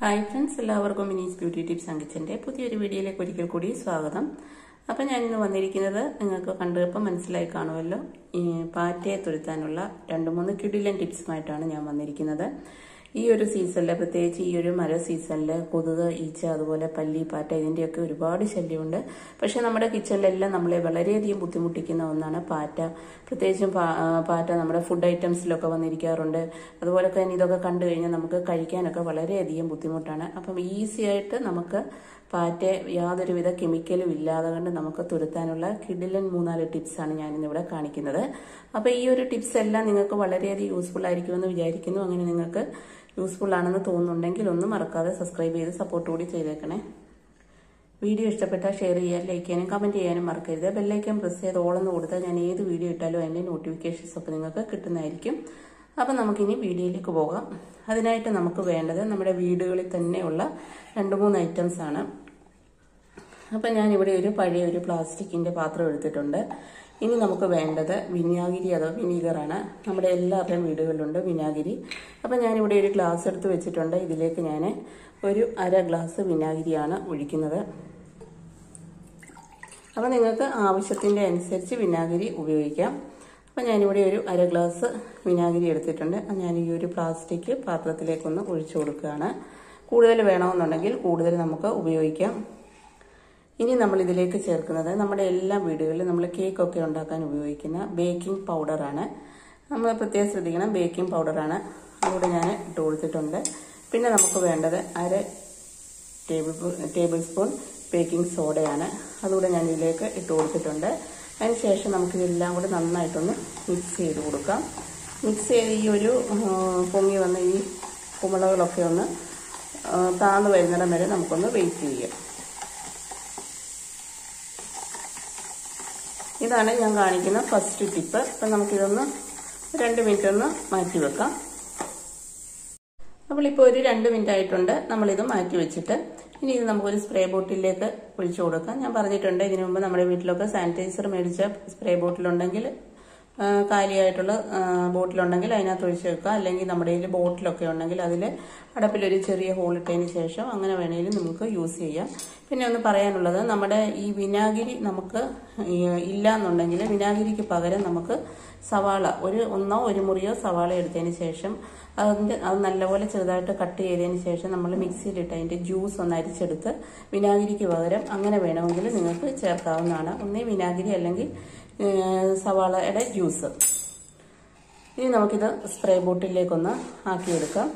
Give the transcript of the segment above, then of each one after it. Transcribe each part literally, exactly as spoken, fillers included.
Hi friends, എല്ലാവർക്കും മിനീസ് beauty tips and കിച്ചൻ്റെ പുതിയൊരു വീഡിയോയിലേക്ക് ഒരിക്കൽ കൂടി സ്വാഗതം. അപ്പം ഞാനിന്ന് വന്നിരിക്കുന്നത് നിങ്ങൾക്ക് കണ്ടപ്പോൾ മനസ്സിലായി കാണുമല്ലോ, ഈ പാറ്റയെ തുരുത്താനുള്ള രണ്ട് മൂന്ന് കിടിലൻ ടിപ്സുമായിട്ടാണ് ഞാൻ വന്നിരിക്കുന്നത്. ഈ ഒരു സീസണിൽ, പ്രത്യേകിച്ച് ഈ ഒരു മഴ സീസണിൽ കൊതുക്, ഈച്ച, അതുപോലെ പല്ലി, പാറ്റ ഇതിൻ്റെയൊക്കെ ഒരുപാട് ശല്യമുണ്ട്. പക്ഷേ നമ്മുടെ കിച്ചണിലെല്ലാം നമ്മളെ വളരെയധികം ബുദ്ധിമുട്ടിക്കുന്ന ഒന്നാണ് പാറ്റ. പ്രത്യേകിച്ചും പാറ്റ നമ്മുടെ ഫുഡ് ഐറ്റംസിലൊക്കെ വന്നിരിക്കാറുണ്ട്. അതുപോലെ തന്നെ ഇതൊക്കെ കണ്ടു കഴിഞ്ഞാൽ നമുക്ക് കഴിക്കാനൊക്കെ വളരെയധികം ബുദ്ധിമുട്ടാണ്. അപ്പം ഈസി ആയിട്ട് നമുക്ക് പാറ്റയെ യാതൊരുവിധ കെമിക്കലും ഇല്ലാതെ കൊണ്ട് നമുക്ക് തുരത്താനുള്ള കിടിലൻ മൂന്നാല് ടിപ്സാണ് ഞാനിന്നിവിടെ കാണിക്കുന്നത്. അപ്പോൾ ഈ ഒരു ടിപ്സ് എല്ലാം നിങ്ങൾക്ക് വളരെയധികം യൂസ്ഫുൾ ആയിരിക്കുമെന്ന് വിചാരിക്കുന്നു. അങ്ങനെ നിങ്ങൾക്ക് യൂസ്ഫുൾ ആണെന്ന് തോന്നുന്നുണ്ടെങ്കിൽ ഒന്നും മറക്കാതെ സബ്സ്ക്രൈബ് ചെയ്ത് സപ്പോർട്ട് കൂടി ചെയ്തേക്കണേ. വീഡിയോ ഇഷ്ടപ്പെട്ടാൽ ഷെയർ ചെയ്യാൻ, ലൈക്ക് ചെയ്യാനും കമൻറ്റ് ചെയ്യാനും മറക്കരുത്. ബെല്ലൈക്കൻ പ്രസ് ചെയ്ത് ഓളെന്ന് കൊടുത്താൽ ഞാൻ ഏത് വീഡിയോ ഇട്ടാലും അതിൻ്റെ നോട്ടിഫിക്കേഷൻസ് ഒക്കെ നിങ്ങൾക്ക് കിട്ടുന്നതായിരിക്കും. അപ്പം നമുക്കിനി വീഡിയോയിലേക്ക് പോകാം. അതിനായിട്ട് നമുക്ക് വേണ്ടത് നമ്മുടെ വീടുകളിൽ തന്നെയുള്ള രണ്ട് മൂന്ന് ഐറ്റംസ് ആണ്. അപ്പം ഞാനിവിടെ ഒരു പഴയ ഒരു പ്ലാസ്റ്റിക്കിൻ്റെ പാത്രം എടുത്തിട്ടുണ്ട്. ഇനി നമുക്ക് വേണ്ടത് വിനാഗിരി അഥവാ വിനീഗറാണ്. നമ്മുടെ എല്ലാവരുടെയും വീടുകളിലുണ്ട് വിനാഗിരി. അപ്പം ഞാനിവിടെ ഒരു ഗ്ലാസ് എടുത്ത് വെച്ചിട്ടുണ്ട്. ഇതിലേക്ക് ഞാൻ ഒരു അര ഗ്ലാസ് വിനാഗിരിയാണ് ഒഴിക്കുന്നത്. അപ്പം നിങ്ങൾക്ക് ആവശ്യത്തിൻ്റെ അനുസരിച്ച് വിനാഗിരി ഉപയോഗിക്കാം. അപ്പം ഞാനിവിടെ ഒരു അര ഗ്ലാസ് വിനാഗിരി എടുത്തിട്ടുണ്ട്. ഞാൻ ഈ ഒരു പ്ലാസ്റ്റിക് പാത്രത്തിലേക്കൊന്ന് ഒഴിച്ചു കൊടുക്കുകയാണ്. കൂടുതൽ വേണമെന്നുണ്ടെങ്കിൽ കൂടുതൽ നമുക്ക് ഉപയോഗിക്കാം. ഇനി നമ്മൾ ഇതിലേക്ക് ചേർക്കുന്നത് നമ്മുടെ എല്ലാ വീടുകളിലും നമ്മൾ കേക്കൊക്കെ ഉണ്ടാക്കാൻ ഉപയോഗിക്കുന്ന ബേക്കിംഗ് പൗഡറാണ്. നമ്മൾ പ്രത്യേകം ശ്രദ്ധിക്കണം, ബേക്കിംഗ് പൗഡറാണ്. അതുകൂടെ ഞാൻ ഇട്ട് കൊടുത്തിട്ടുണ്ട്. പിന്നെ നമുക്ക് വേണ്ടത് അര ടേബിൾ ടേബിൾ സ്പൂൺ ബേക്കിംഗ് സോഡയാണ്. അതുകൂടെ ഞാൻ ഇതിലേക്ക് ഇട്ട് കൊടുത്തിട്ടുണ്ട്. അതിനുശേഷം നമുക്കിതെല്ലാം കൂടെ നന്നായിട്ടൊന്ന് മിക്സ് ചെയ്ത് കൊടുക്കാം. മിക്സ് ചെയ്ത് ഈ ഒരു പൊങ്ങി വന്ന ഈ കുമിളകളൊക്കെ ഒന്ന് താഴ്ന്നു വരുന്നിടം വരെ നമുക്കൊന്ന് വെയിറ്റ് ചെയ്യാം. ഇതാണ് ഞാൻ കാണിക്കുന്ന ഫസ്റ്റ് ടിപ്പ്. അപ്പം നമുക്കിതൊന്ന് രണ്ട് മിനിറ്റ് ഒന്ന് മാറ്റി വെക്കാം. അപ്പോൾ ഇപ്പോൾ ഒരു രണ്ട് മിനിറ്റ് ആയിട്ടുണ്ട്. നമ്മളിത് മാറ്റി വെച്ചിട്ട് ഇനി ഇത് നമുക്കൊരു സ്പ്രേ ബോട്ടിലേക്ക് ഒഴിച്ചു കൊടുക്കാം. ഞാൻ പറഞ്ഞിട്ടുണ്ട് ഇതിനു മുമ്പ് നമ്മുടെ വീട്ടിലൊക്കെ സാനിറ്റൈസർ മേടിച്ച സ്പ്രേ ബോട്ടിലുണ്ടെങ്കിൽ, കാലിയായിട്ടുള്ള ബോട്ടിലുണ്ടെങ്കിൽ അതിനകത്ത് ഒഴിച്ച് വെക്കുക. അല്ലെങ്കിൽ നമ്മുടെ കയ്യിൽ ബോട്ടിലൊക്കെ ഉണ്ടെങ്കിൽ അതിൽ അടപ്പിലൊരു ചെറിയ ഹോളിട്ടതിന് ശേഷം അങ്ങനെ വേണമെങ്കിലും നമുക്ക് യൂസ് ചെയ്യാം. പിന്നെ ഒന്ന് പറയാനുള്ളത്, നമ്മുടെ ഈ വിനാഗിരി നമുക്ക് ഇല്ല എന്നുണ്ടെങ്കിൽ വിനാഗിരിക്ക് പകരം നമുക്ക് സവാള ഒരു ഒന്നോ ഒരു മുറിയോ സവാള എടുത്തതിന് ശേഷം അതിൻ്റെ അത് നല്ലപോലെ ചെറുതായിട്ട് കട്ട് ചെയ്തതിന് ശേഷം നമ്മൾ മിക്സിയിലിട്ട് അതിൻ്റെ ജ്യൂസ് ഒന്ന് അരിച്ചെടുത്ത് വിനാഗിരിക്ക് പകരം അങ്ങനെ വേണമെങ്കിൽ നിങ്ങൾക്ക് ചേർക്കാവുന്നതാണ്. ഒന്നേ വിനാഗിരി അല്ലെങ്കിൽ സവാളയുടെ ജ്യൂസ്. ഇനി നമുക്കിത് സ്പ്രേ ബോട്ടിലേക്കൊന്ന് ആക്കിയെടുക്കാം.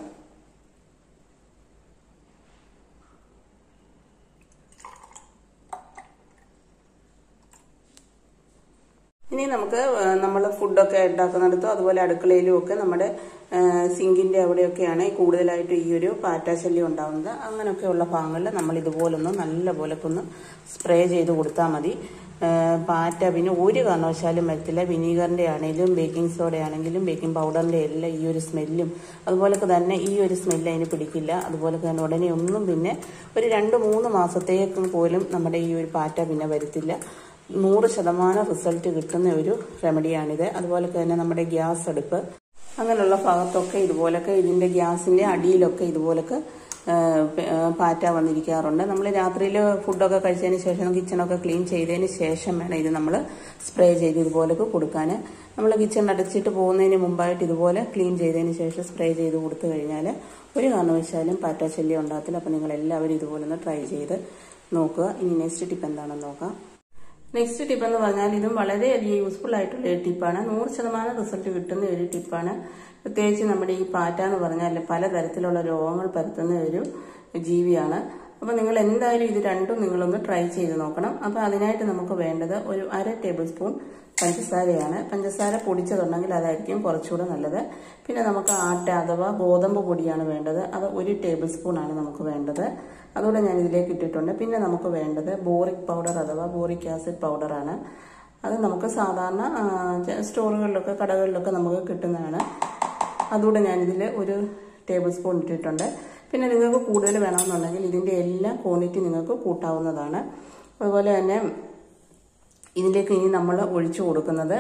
ഇനി നമുക്ക് നമ്മൾ ഫുഡൊക്കെ ഉണ്ടാക്കുന്നിടത്തും അതുപോലെ അടുക്കളയിലും ഒക്കെ നമ്മുടെ സിങ്കിൻ്റെ അവിടെയൊക്കെയാണ് കൂടുതലായിട്ട് ഈ ഒരു പാറ്റാശല്യം ഉണ്ടാകുന്നത്. അങ്ങനെയൊക്കെയുള്ള ഭാഗങ്ങളിൽ നമ്മൾ ഇതുപോലൊന്ന് നല്ലപോലെ ഒന്ന് സ്പ്രേ ചെയ്ത് കൊടുത്താൽ മതി. പാറ്റ പിന്നെ ഒരു കാരണവശാലും വരത്തില്ല. വിനീഗറിൻ്റെ ആണെങ്കിലും ബേക്കിംഗ് സോഡ ആണെങ്കിലും ബേക്കിംഗ് പൗഡറിൻ്റെ എല്ലാം ഈ ഒരു സ്മെല്ലും അതുപോലൊക്കെ തന്നെ ഈ ഒരു സ്മെല്ല് അതിന് പിടിക്കില്ല. അതുപോലെ തന്നെ ഉടനെ ഒന്നും പിന്നെ ഒരു രണ്ട് മൂന്ന് മാസത്തേക്ക് പോലും നമ്മുടെ ഈ ഒരു പാറ്റ പിന്നെ വരത്തില്ല. നൂറ് ശതമാനം റിസൾട്ട് കിട്ടുന്ന ഒരു റെമഡിയാണിത്. അതുപോലെ തന്നെ നമ്മുടെ ഗ്യാസ് അടുപ്പ് അങ്ങനെയുള്ള ഭാഗത്തൊക്കെ ഇതുപോലൊക്കെ ഇതിൻ്റെ ഗ്യാസിൻ്റെ അടിയിലൊക്കെ ഇതുപോലൊക്കെ പാറ്റ വന്നിരിക്കാറുണ്ട്. നമ്മൾ രാത്രിയിൽ ഫുഡൊക്കെ കഴിച്ചതിന് ശേഷം കിച്ചണൊക്കെ ക്ലീൻ ചെയ്തതിന് ശേഷം വേണം ഇത് നമ്മൾ സ്പ്രേ ചെയ്ത് ഇതുപോലൊക്കെ കൊടുക്കാൻ. നമ്മൾ കിച്ചൺ അടച്ചിട്ട് പോകുന്നതിന് മുമ്പായിട്ട് ഇതുപോലെ ക്ലീൻ ചെയ്തതിന് ശേഷം സ്പ്രേ ചെയ്ത് കൊടുത്തു കഴിഞ്ഞാൽ ഒരു കാരണവശാലും പാറ്റ ശല്യം ഉണ്ടാകത്തില്ല. അപ്പോൾ നിങ്ങളെല്ലാവരും ഇതുപോലെ ഒന്ന് ട്രൈ ചെയ്ത് നോക്കുക. ഇനി നെക്സ്റ്റ് ടിപ്പ് എന്താണെന്ന് നോക്കാം. നെക്സ്റ്റ് ടിപ്പ് എന്ന് പറഞ്ഞാൽ ഇതും വളരെയധികം യൂസ്ഫുൾ ആയിട്ടുള്ള ഒരു ടിപ്പാണ്. നൂറ് ശതമാനം റിസൾട്ട് കിട്ടുന്ന ഒരു ടിപ്പാണ്. പ്രത്യേകിച്ച് നമ്മുടെ ഈ പാറ്റ എന്ന് പറഞ്ഞാൽ പലതരത്തിലുള്ള രോഗങ്ങൾ പരത്തുന്ന ഒരു ജീവിയാണ്. അപ്പോൾ നിങ്ങൾ എന്തായാലും ഇത് രണ്ടും നിങ്ങളൊന്ന് ട്രൈ ചെയ്ത് നോക്കണം. അപ്പോൾ അതിനായിട്ട് നമുക്ക് വേണ്ടത് ഒരു അര ടേബിൾ സ്പൂൺ പഞ്ചസാരയാണ്. പഞ്ചസാര പൊടിച്ചതുണ്ടെങ്കിൽ അതായിരിക്കും കുറച്ചുകൂടെ നല്ലത്. പിന്നെ നമുക്ക് ആട്ട അഥവാ ഗോതമ്പ് പൊടിയാണ് വേണ്ടത്. അത് ഒരു ടേബിൾ സ്പൂണാണ് നമുക്ക് വേണ്ടത്. അതുകൂടെ ഞാൻ ഇതിലേക്ക് ഇട്ടിട്ടുണ്ട്. പിന്നെ നമുക്ക് വേണ്ടത് ബോറിക് പൗഡർ അഥവാ ബോറിക് ആസിഡ് പൗഡറാണ്. അത് നമുക്ക് സാധാരണ സ്റ്റോറുകളിലൊക്കെ കടകളിലൊക്കെ നമുക്ക് കിട്ടുന്നതാണ്. അതുകൂടെ ഞാനിതിൽ ഒരു ടേബിൾ സ്പൂൺ ഇട്ടിട്ടുണ്ട്. പിന്നെ നിങ്ങൾക്ക് കൂടുതൽ വേണമെന്നുണ്ടെങ്കിൽ ഇതിൻ്റെ എല്ലാ ക്വാണ്ടിറ്റി നിങ്ങൾക്ക് കൂട്ടാവുന്നതാണ്. അതുപോലെ തന്നെ ഇതിലേക്ക് ഇനി നമ്മൾ ഒഴിച്ചു കൊടുക്കുന്നത്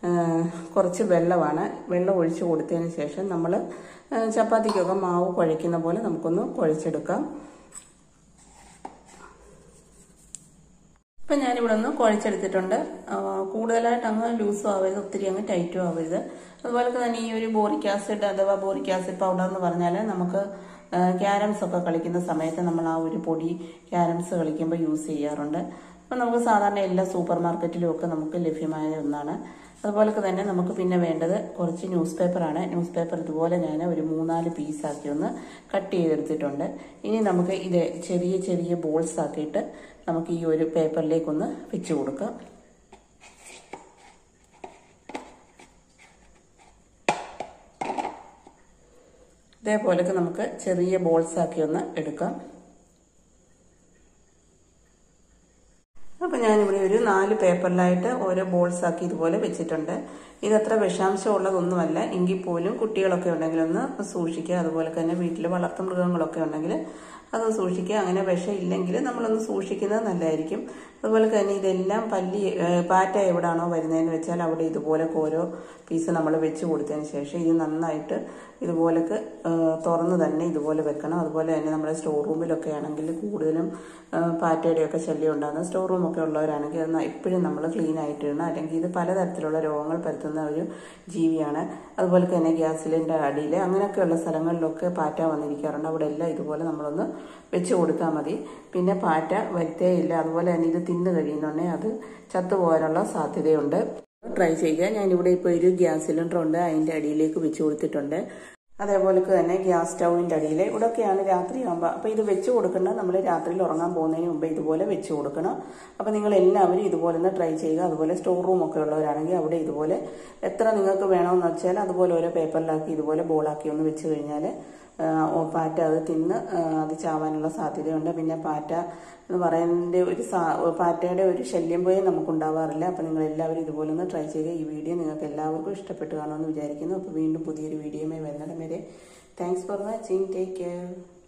കുറച്ച് വെള്ളമാണ്. വെള്ളം ഒഴിച്ച് കൊടുത്തതിന് ശേഷം നമ്മൾ ചപ്പാത്തിക്കൊക്കെ മാവ് കുഴയ്ക്കുന്ന പോലെ നമുക്കൊന്ന് കുഴച്ചെടുക്കാം. ഇപ്പം ഞാനിവിടെ ഒന്ന് കുഴച്ചെടുത്തിട്ടുണ്ട്. കൂടുതലായിട്ട് അങ്ങ് ലൂസും ആവരുത്, ഒത്തിരി അങ്ങ് ടൈറ്റും ആവരുത്. അതുപോലെ തന്നെ ഈ ഒരു ബോറിക് ആസിഡ് അഥവാ ബോറിക് ആസിഡ് പൗഡർ എന്ന് പറഞ്ഞാൽ നമുക്ക് ക്യാരംസ് ഒക്കെ കളിക്കുന്ന സമയത്ത് നമ്മൾ ആ ഒരു പൊടി ക്യാരംസ് കളിക്കുമ്പോൾ യൂസ് ചെയ്യാറുണ്ട്. അപ്പം നമുക്ക് സാധാരണ എല്ലാ സൂപ്പർ മാർക്കറ്റിലും ഒക്കെ നമുക്ക് ലഭ്യമായ ഒന്നാണ്. അതുപോലെ തന്നെ നമുക്ക് പിന്നെ വേണ്ടത് കുറച്ച് ന്യൂസ് പേപ്പറാണ്. ന്യൂസ് പേപ്പർ ഇതുപോലെ ഞാൻ ഒരു മൂന്നാല് പീസാക്കി ഒന്ന് കട്ട് ചെയ്തെടുത്തിട്ടുണ്ട്. ഇനി നമുക്ക് ഇത് ചെറിയ ചെറിയ ബോൾസ് ആക്കിയിട്ട് നമുക്ക് ഈ ഒരു പേപ്പറിലേക്കൊന്ന് വെച്ച് കൊടുക്കാം. ഇതേപോലൊക്കെ നമുക്ക് ചെറിയ ബോൾസ് ആക്കി ഒന്ന് എടുക്കാം. അപ്പം ഞാനിവിടെ ഒരു നാല് പേപ്പറിലായിട്ട് ഓരോ ബോൾസ് ആക്കി ഇതുപോലെ വെച്ചിട്ടുണ്ട്. ഇതത്ര വിഷാംശം ഉള്ളതൊന്നുമല്ല, എങ്കിൽ പോലും കുട്ടികളൊക്കെ ഉണ്ടെങ്കിൽ ഒന്ന് സൂക്ഷിക്കുക. അതുപോലെ തന്നെ വീട്ടിൽ വളർത്തു മൃഗങ്ങളൊക്കെ ഉണ്ടെങ്കിൽ അത് സൂക്ഷിക്കുക. അങ്ങനെ വിഷം ഇല്ലെങ്കിൽ നമ്മളൊന്ന് സൂക്ഷിക്കുന്നത് നല്ലതായിരിക്കും. അതുപോലെ തന്നെ ഇതെല്ലാം പല്ലി പാറ്റ എവിടാണോ വരുന്നതെന്ന് വെച്ചാൽ അവിടെ ഇതുപോലെ ഓരോ പീസ് നമ്മൾ വെച്ച് കൊടുത്തതിന് ശേഷം ഇത് നന്നായിട്ട് ഇതുപോലൊക്കെ തുറന്ന് തന്നെ ഇതുപോലെ വെക്കണം. അതുപോലെ തന്നെ നമ്മുടെ സ്റ്റോർ റൂമിലൊക്കെ ആണെങ്കിൽ കൂടുതലും പാറ്റയുടെയൊക്കെ ശല്യം ഉണ്ടാകുന്ന സ്റ്റോർ റൂമൊക്കെ ഉള്ളവരാണെങ്കിൽ അത് എപ്പോഴും നമ്മൾ ക്ലീൻ ആയിട്ട് ഇടണം. അല്ലെങ്കിൽ ഇത് പലതരത്തിലുള്ള രോഗങ്ങൾ പരത്തുന്ന ഒരു ജീവിയാണ്. അതുപോലെ തന്നെ ഗ്യാസ് സിലിണ്ടർ അടിയിൽ അങ്ങനെയൊക്കെയുള്ള സ്ഥലങ്ങളിലൊക്കെ പാറ്റ വന്നിരിക്കാറുണ്ട്. അവിടെ എല്ലാം ഇതുപോലെ നമ്മളൊന്ന് വെച്ച് കൊടുത്താൽ മതി. പിന്നെ പാറ്റ വരുത്തേയില്ല. അതുപോലെ തന്നെ ഇത് തിന്ന് കഴിയുന്നുണ്ടെങ്കിൽ അത് ചത്തുപോകാനുള്ള സാധ്യതയുണ്ട്. ട്രൈ ചെയ്യുക. ഞാനിവിടെ ഇപ്പോൾ ഒരു ഗ്യാസ് സിലിണ്ടർ ഉണ്ട്, അതിൻ്റെ അടിയിലേക്ക് വെച്ച് കൊടുത്തിട്ടുണ്ട്. അതേപോലെ തന്നെ ഗ്യാസ് സ്റ്റൗവിൻ്റെ അടിയിൽ ഇവിടെയൊക്കെയാണ് രാത്രിയാകുമ്പോൾ. അപ്പോൾ ഇത് വെച്ച് കൊടുക്കേണ്ടത് നമ്മൾ രാത്രിയിൽ ഉറങ്ങാൻ പോകുന്നതിന് മുമ്പ് ഇതുപോലെ വെച്ച് കൊടുക്കണം. അപ്പോൾ നിങ്ങൾ എല്ലാവരും ഇതുപോലെ ഒന്ന് ട്രൈ ചെയ്യുക. അതുപോലെ സ്റ്റോർ റൂമൊക്കെ ഉള്ളവരാണെങ്കിൽ അവിടെ ഇതുപോലെ എത്ര നിങ്ങൾക്ക് വേണമെന്ന് വെച്ചാൽ അതുപോലെ ഓരോ പേപ്പറിലാക്കി ഇതുപോലെ ബോളാക്കി ഒന്ന് വെച്ച് കഴിഞ്ഞാൽ പാറ്റ അത് തിന്ന് അത് ചാവാനുള്ള സാധ്യതയുണ്ട്. പിന്നെ പാറ്റ എന്ന് പറയുന്നതിൻ്റെ ഒരു സാ പാറ്റയുടെ ഒരു ശല്യം പോയി നമുക്കുണ്ടാവാറില്ല. അപ്പോൾ നിങ്ങൾ എല്ലാവരും ഇതുപോലെ ഒന്ന് ട്രൈ ചെയ്യുക. ഈ വീഡിയോ നിങ്ങൾക്ക് എല്ലാവർക്കും ഇഷ്ടപ്പെട്ട് കാണുമെന്ന് വിചാരിക്കുന്നു. അപ്പോൾ വീണ്ടും പുതിയൊരു വീഡിയോയുമായി വരുന്നിടം വരെ thanks for watching. Take care.